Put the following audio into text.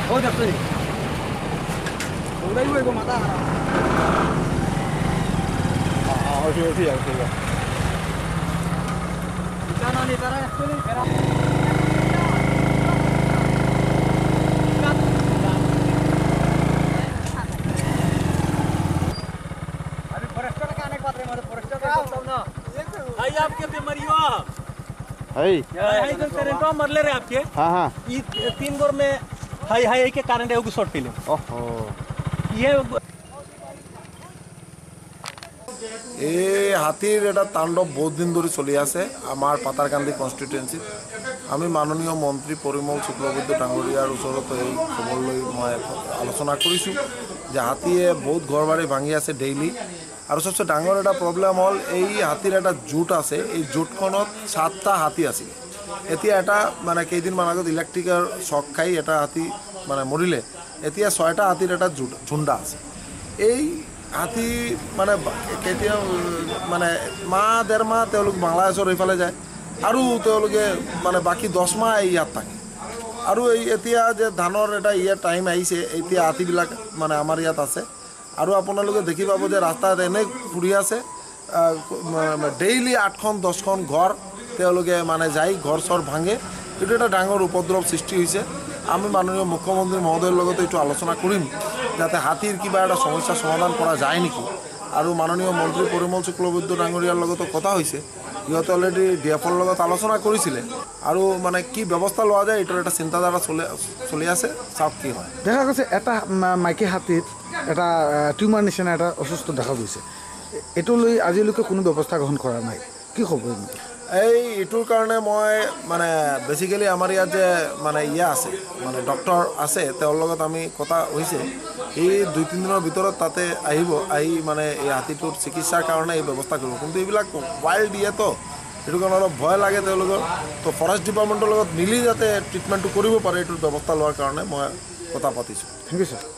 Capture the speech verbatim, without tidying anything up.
Oh, that's it. Udah ibu ibu mata. Ah, oke oke oke. Kita nanti taruh ya, pilih. अभी forester का आने के बाद रे मतलब फॉरेस्टर का सब ना भाई आपके बीमारी हो हाय हाई जो करंट मरले रे आपके हाँ हाँ ये तीन गोर में हाई हाई के कारण है शॉर्ट पीले ओहो ये এই হাতির এটা তাণ্ডব বহুত দিন ধরে চলি আছে আমার পাতারকান্দি কনস্টিটুয়েন্সিত আমি মাননীয় মন্ত্রী পৰিমল শুক্লবৈদ্য ডাঙৰীয়াৰ ওচৰত এই খবৰ লৈ মই আলোচনা কৰিছোঁ যে হাতীয়ে বহুত ঘৰ বাৰী ভাঙি আছে ডেইলি আৰু সবচে ডাঙৰ এটা প্ৰব্লেম হ'ল এই হাতীৰ এটা জোট আছে এই জোটখনত সাতটা হাতী আছিল এতিয়া এটা মানে কেইদিনমান আগত ইলেক্ট্ৰিকৰ শ্বক খাই এটা হাতী মানে মৰিলে এতিয়া ছয়টা হাতীৰ এটা ঝুণ্ডা আছে এই হাতী মানে কেতিয়া মানে মাহ ডেৰ মাহ তেওঁলোক বাংলাদেশৰ এইফালে যায় আৰু তেওঁলোকে মানে বাকী দহ মাহ ইয়াত থাকে আৰু এই এতিয়া যে ধানৰ এটা ইয়াৰ টাইম আহিছে এতিয়া হাতীবিলাক মানে আমাৰ ইয়াত আছে আৰু আপোনালোকে দেখি পাব যে ৰাস্তাত এনে ফুৰি আছে ডেইলি আঠখন দহখন ঘৰ তেওঁলোকে মানে যাই ঘৰ চৰ ভাঙে এইটো এটা ডাঙৰ উপদ্ৰৱ সৃষ্টি হৈছে আমি মাননীয় মুখ্যমন্ত্ৰী মহোদয়ৰ লগত এইটো আলোচনা কৰিম যাতে হাতীৰ কিবা এটা সমস্যা সমাধান কৰা যায় নেকি আৰু মাননীয় মন্ত্ৰী পৰিমল শুক্লবৈদ্য ডাঙৰীয়াৰ লগতো কথা হৈছে ইহঁতে অলৰেডি ডি এফৰ লগত আলোচনা কৰিছিলে আৰু মানে কি ব্যৱস্থা লোৱা যায় এইটোৰ এটা চিন্তাধাৰা চলি চলি আছে চাওক কি হয় দেখা গৈছে এটা মাইকী হাতীত এটা টিউমাৰ নিচিনা এটা অসুস্থ দেখা গৈছে এইটো লৈ আজিলৈকে কোনো ব্যৱস্থা গ্ৰহণ কৰা নাই কি খবৰ এই এইটোৰ কাৰণে মই মানে বেচিকেলি আমাৰ ইয়াত যে মানে ইয়া আছে মানে ডক্টৰ আছে তেওঁৰ লগত আমি কথা হৈছে এই দুই তিনি দিনৰ ভিতৰত তাতে আহিব আহি মানে এই হাতীটোৰ চিকিৎসাৰ কাৰণে এই ব্যৱস্থা কৰিব কিন্তু এইবিলাক ৱাইল্ড দিয়ে তো সেইটো কাৰণে অলপ ভয় লাগে তেওঁলোকৰ তো ফৰেষ্ট ডিপাৰ্টমেণ্টৰ লগত মিলি যাতে ট্ৰিটমেণ্টটো কৰিব পাৰে এইটোৰ ব্যৱস্থা লোৱাৰ কাৰণে মই কথা পাতিছোঁ থেংক ইউ ছাৰ